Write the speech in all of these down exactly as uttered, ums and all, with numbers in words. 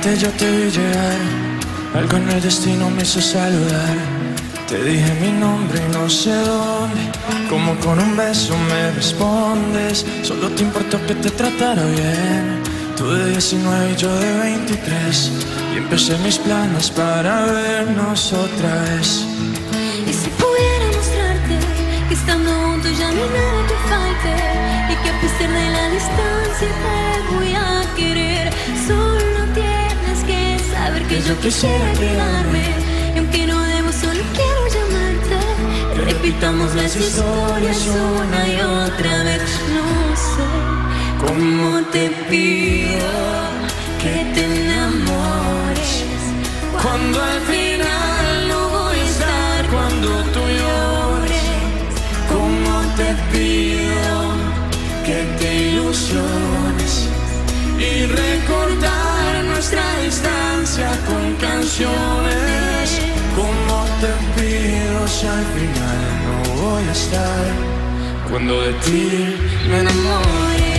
que yo te vi llegar, algo en el destino me hizo saludar. Te dije mi nombre y no sé dónde, como con un beso me respondes. Solo te importó que te tratara bien. Tú de diecinueve y yo de veintitrés, y empecé mis planes para vernos otra vez. Y si pudiera mostrarte que estando juntos ya no hay nada que falte, y que a pesar de la distancia te voy a querer. Solo tienes que saber que yo quisiera quedarme, y aunque no debo, solo quiero llamarte. Repitamos las historias una y otra vez. No sé cómo te pido que te enamores, cuando al final no voy a estar, cuando tú llores. Cómo te pido que te ilusiones y recordar nuestra distancia con canciones. Cómo te pido si al final no voy a estar, cuando de ti me enamore.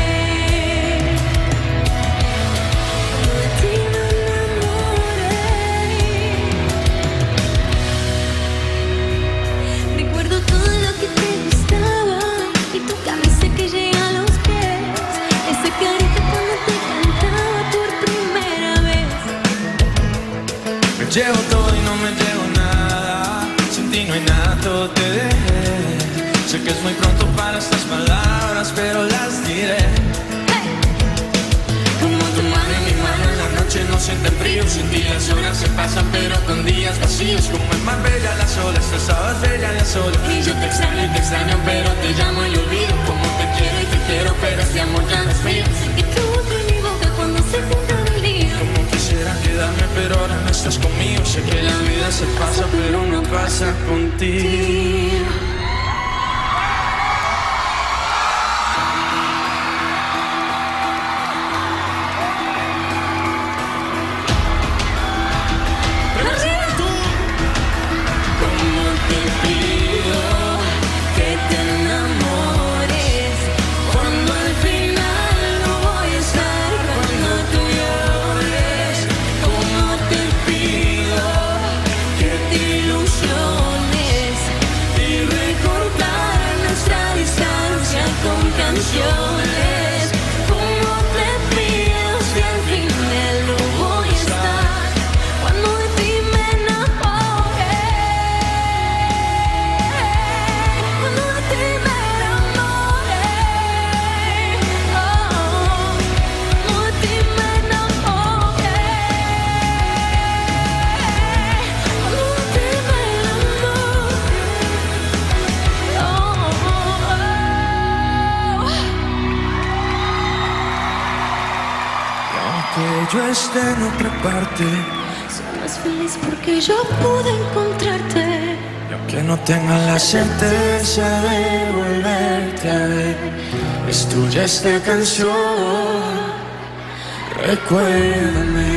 Llevo todo y no me llevo nada, sin ti no hay nada, todo te dejé. Sé que es muy pronto para estas palabras, pero las diré. Hey. Como tu mano en mi mano en la noche no sienten frío. Sin ti las horas se pasan pero con días vacíos. Como el mar bella las olas, tú estabas bella ya sola. Y yo te extraño y te extraño, pero te llamo y olvido. Como te quiero y te quiero, pero este amor ya no es mío. Sé que tú en mi boca cuando se junta el lío. Como quisiera quedarme, pero ahora no estás conmigo. Sé que la vida se pasa, pero no pasa contigo. Cómo te pido si al final no voy a estar, cuando de ti me enamore, cuando de ti me enamore, oh, cuando de ti me enamore, cuando de ti me enamore, oh. Que yo esté en otra parte, soy más feliz porque yo pude encontrarte. y aunque no tenga la certeza de volverte a ver, es tuya esta canción. Recuérdame.